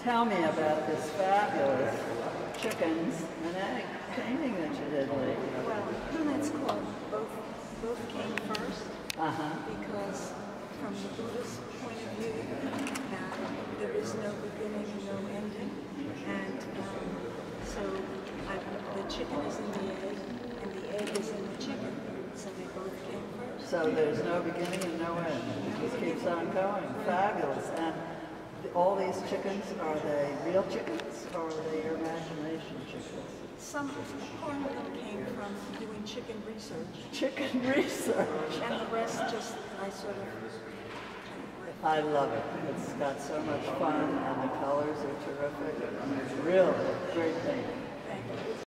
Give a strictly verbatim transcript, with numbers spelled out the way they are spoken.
Tell me about this fabulous chickens and egg painting that you did lately. Well, it's called both, both came first, uh-huh. because from the Buddhist point of view, that there is no beginning and no ending, and um, so I, the chicken is in the egg, and the egg is in the chicken, so they both came first. So there's no beginning and no end. It just keeps on going. Fabulous. And all these chickens, are they real chickens or are they your imagination chickens? Some part of them came from doing chicken research. Chicken research. And the rest just, I sort of... I love it. It's got so much fun and the colors are terrific. Really great painting.